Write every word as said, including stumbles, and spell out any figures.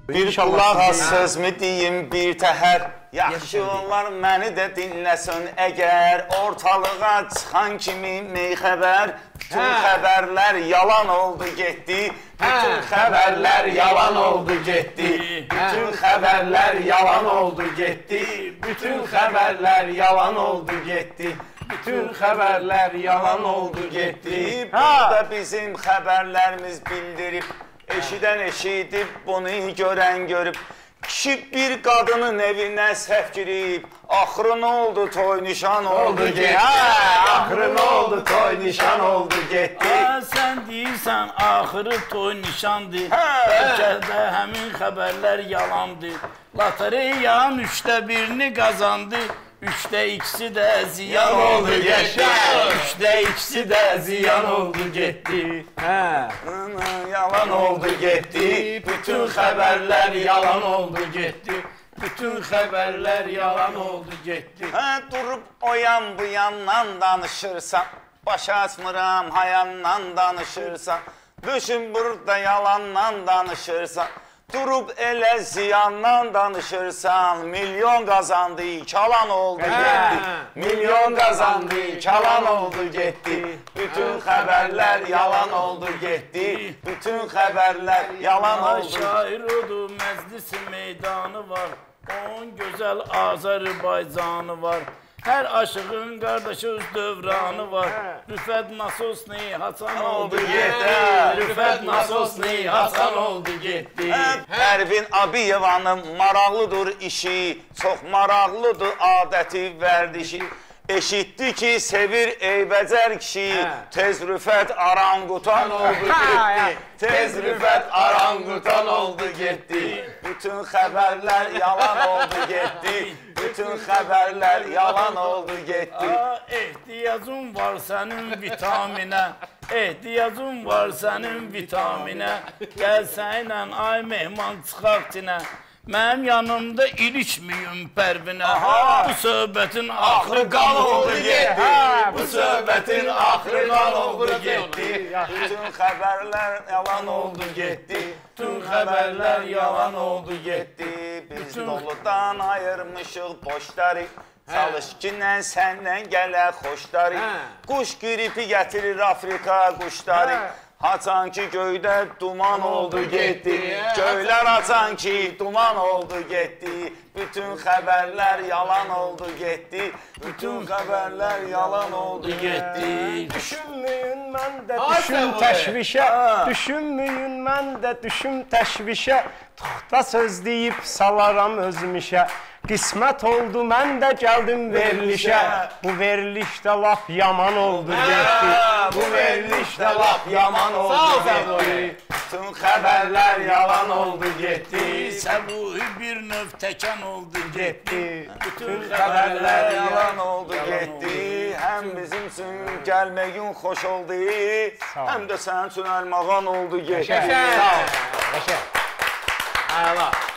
Bir kulaq az sözmü deyim bir təhər, yaxşı olar məni də dinləsin əgər. Ortalığa çıxan kimi mey xəbər, bütün xəbərlər yalan oldu getdi. Bütün xəbərlər yalan oldu getdi. Bütün xəbərlər yalan oldu getdi. Bütün xəbərlər yalan oldu getdi. Bütün xəbərlər yalan oldu getdi. Burada bizim xəbərlərimiz bildirib, eşidən eşidib, bunu görən görüb. Kişi bir qadının evinə səhv girib, axırı nə oldu, toy nişan oldu getdi. Axırı nə oldu, toy nişan oldu getdi. Sən deyirsən, axırı toy nişandır, bəlkə də həmin xəbərlər yalandır. Lotereyanın üçdə birini qazandı, üçdə ikisi də ziyan oldu getdi. Üçdə ikisi də ziyan oldu getdi. Yalan oldu getdi. Bütün xəbərlər yalan oldu getdi. Bütün xəbərlər yalan oldu getdi. Durub o yan bu yandan danışırsan, başa açmıram hayandan danışırsan. Düşün burada yalandan danışırsan, durub elə ziyandan danışırsan. Milyon qazandı, kalan oldu getdi. Milyon qazandı, kalan oldu getdi. Bütün xəbərlər yalan oldu getdi. Bütün xəbərlər yalan oldu. Şair odur, məclisi meydanı var, onun gözəl Azərbaycanı var. Hər aşığın qardaşı öz dövranı var. Rüfət Nasosni Hasan oldu getdi. Rüfət Nasosni Hasan oldu getdi. Pərvin Abiyevanın maraqlıdır işi, çox maraqlıdır adəti vərdişi. Eşitdi ki, sevir eybəcər kişi, tez Rüfət aranqutan oldu getdi. Tez Rüfət aranqutan oldu getdi. Bütün xəbərlər yalan oldu getdi. Bütün xəbərlər yalan oldu getdi. Ehtiyacın var sənin vitaminə, ehtiyacın var sənin vitaminə. Gəl sənlə ay mehman çıxaq dinə. Mənim yanımda ilişməyim Pərvinə. Bu söhbətin axırı qan oldu getdi. Bu söhbətin axırı qan oldu getdi. Bütün xəbərlər yalan oldu getdi. Bütün xəbərlər yalan oldu getdi. Biz doludan ayırmışıq boşları, çalış ki, səndən gələ xoşları. Quş qripi gətirir Afrika quşları. Haçan ki göydə duman oldu getdi. Göylər açan ki duman oldu getdi. Bütün xəbərlər yalan oldu getdi. Bütün xəbərlər yalan oldu getdi. Düşünməyin mən də düşüm təşvişə. Düşünməyin mən də düşüm təşvişə. Tuxta söz deyib salaram özmişə. Qismət oldu, mən də gəldim verilişə. Bu verilişdə laf yaman oldu getdi. Bu verilişdə laf yaman oldu getdi. Bütün xəbərlər yalan oldu getdi. Səbuhi bir növ təkən oldu getdi. Bütün xəbərlər yalan oldu getdi. Həm bizim üçün gəlməyin xoş oldu, həm də sənin üçün əlmağan oldu getdi. Sağ ol. Qəşəng. Əla.